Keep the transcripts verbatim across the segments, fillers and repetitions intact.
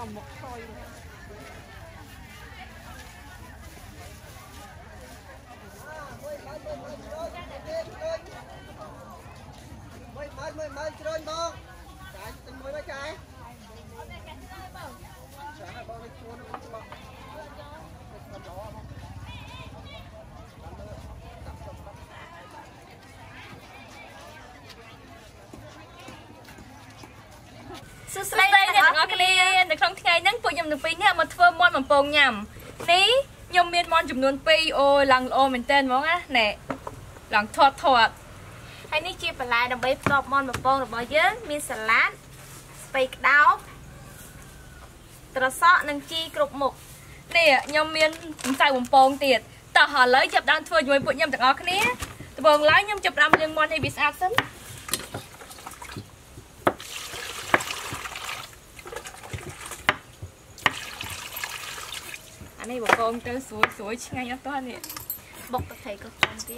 Sư sư đây nè ngọc nàyในក្នុងថ្ងៃហ្នឹងពួកខ្ញុំទាំងពីរនេះមកធ្វើមាន់បំពងញ៉ាំនេះខ្ញុំមានមាន់ចំនួនពីរអូយឡើងល្អមែនតើហ្មងណាណែឡើងធាត់ធាត់ហើយនេះជាបន្លែដើម្បីផ្ទាប់មាន់បំពងរបស់យើងមានសាឡាត់ស្ពៃក្តោបត្រសក់និងជីគ្រប់មុខនេះខ្ញុំមានម្សៅបំពងទៀតតោះឥឡូវចាប់ដើមធ្វើជាមួយពួកខ្ញុំទាំងអស់គ្នាដំបូងឡើយខ្ញុំចាប់ដើមលាងមាន់ឲ្យវាស្អាតសិនអានេះបំពងទៅស្រួយស្រួយឆ្ងាញ់អត់តោះនេះបុកទឹកត្រីក៏ផងទៀត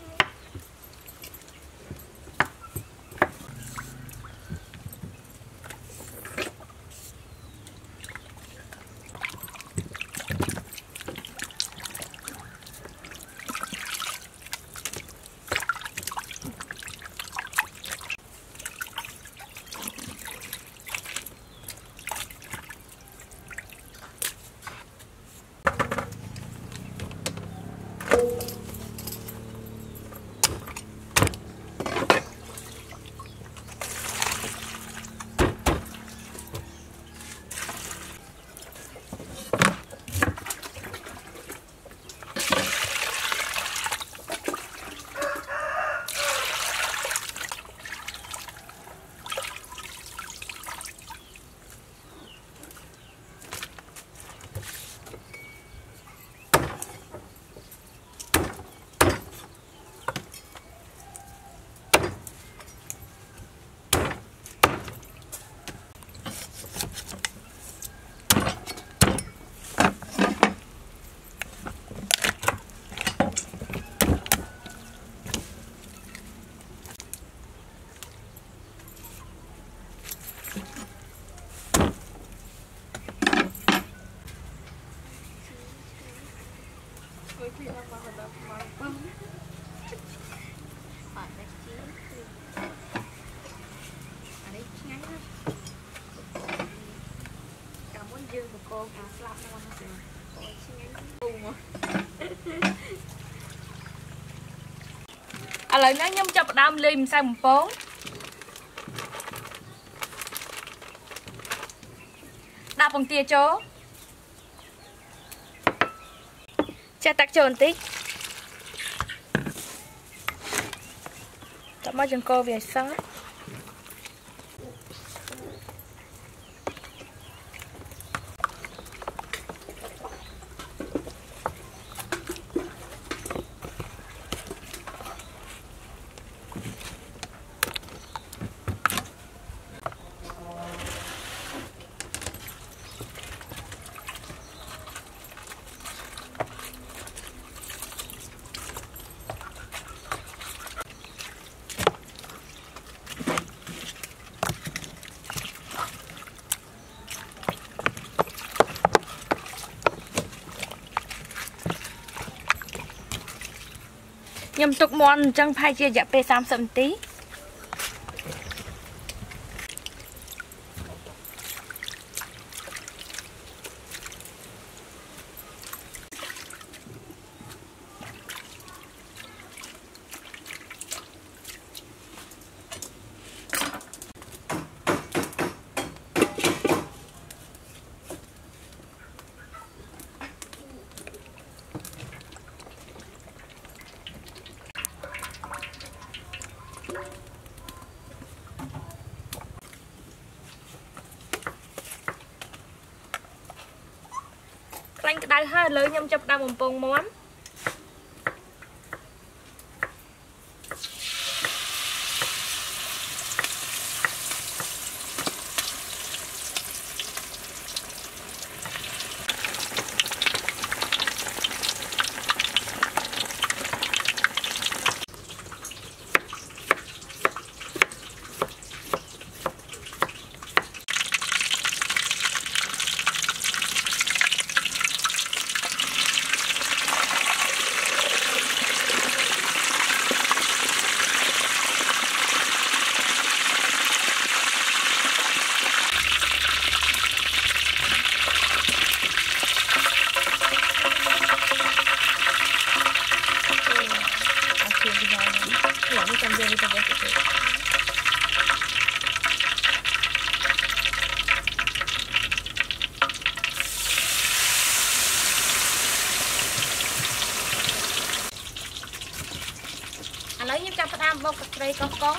ឥឡូវនេះខ្ញុំចាប់ផ្ដើមលាយម្សៅបំពងដាក់ពងទាចូលចាក់ទឹកចូលបន្តិចដាក់មកចង្កូតវាឲ្យសឹង ខ្ញុំទុកមាន់អញ្ចឹងប្រហែលជារយៈពេលសាមសិបនាទី ខ្លាញ់ក្តៅហើយឥឡូវខ្ញុំចាប់ដើមបំពងមាន់ ឥ tam bọc cây có con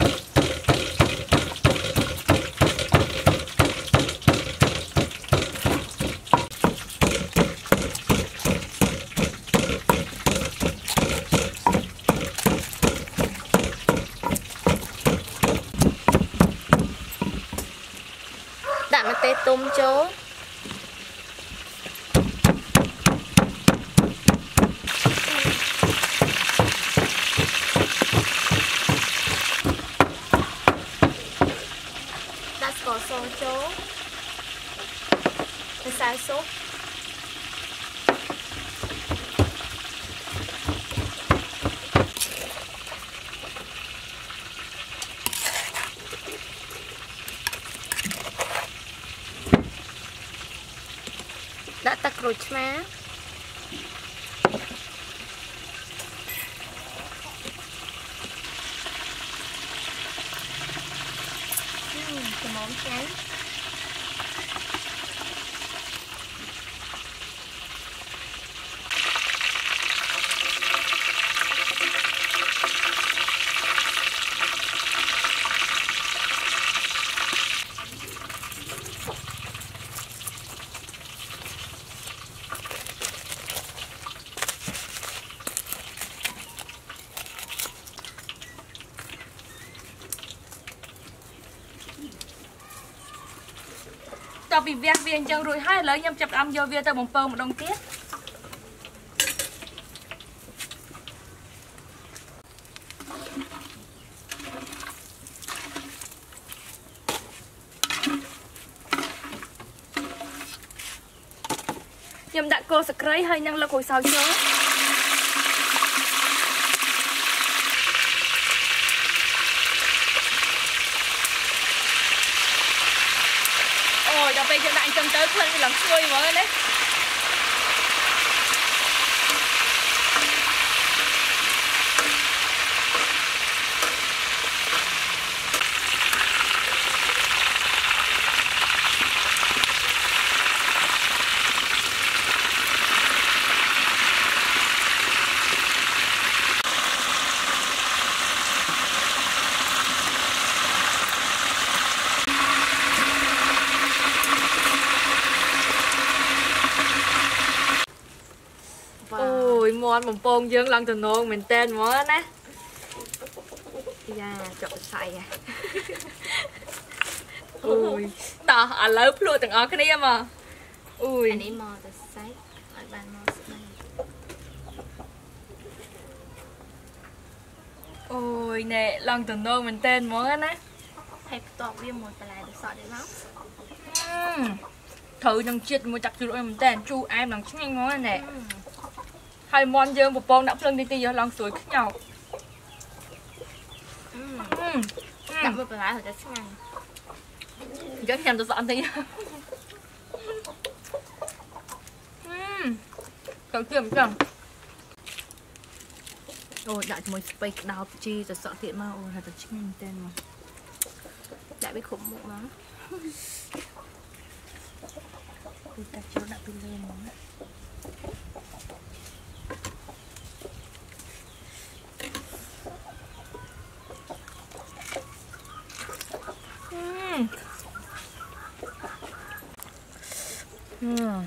đặt một tê tôm chố đặt cỏ sò chố để xài sốt đã tắc rồi má cái món chén tao bị vẹt viên chân rồi hai lấy nhâm chập âm vô viên tao bồng pơ một đồng tiết nhâm đã cô sạc rấy hơi năng lực hồi sau chứ ôi đọc bây giờ lại chân tới khuyên thì làm xuôi mọi người đấy ôi món bồng pông dương lần từ nôn mình tên món á da trộn xay à ui tao à lớp luôn từng ở cái này mà ui anh ấy mò từ sấy ở bàn mò sấy ôi nè lần từ nôn mình tên món á hay tọt viêm một lại được sọ để lắm thử nhằng chiết một chặt chuột mình tên chu em làm chính món này hai món dương một bông đã phân đi tí giờ lần suối khác nhau đặt một lại rồi chắc ngay rất thèm tôi dọn tí cậu kiểm chẳng ôi đã cho một space đào chi rồi sợ thiện mà ôi thật chính mình tên mà đã bị khủng một nó tôi ta chưa đã bị lên món Mm.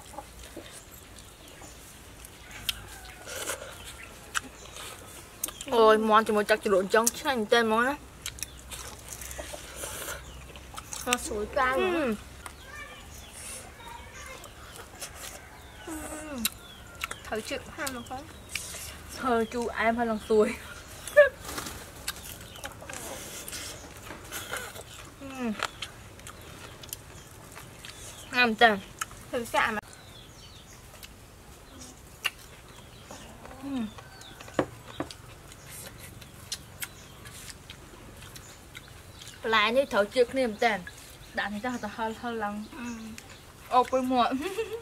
Ôi món chỉ một chắc chỉ độn trong thành tên món á nó sủi ca luôn thử chịu ham được không thôi chú em hay lần xuôi ham tên thử xạ mà lá như thấu trực niềm tên đã thì ta hơi hơi lòng ô với muộn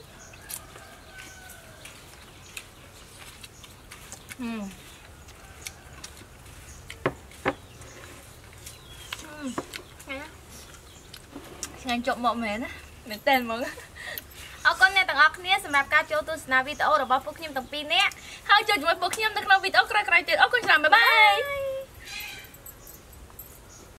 nhanh trộn mọi mến á mến tên mọi người អរគុណអ្នកទាំងអស់គ្នាសម្រាប់ការចូលទស្សនាវីដេអូរបស់ពួកខ្ញុំទាំងពីរនាក់ហើយចូលជាមួយពួកខ្ញុំនៅក្នុងវីដេអូក្រោយៗទៀតអរគុណច្រើនបាយបាយ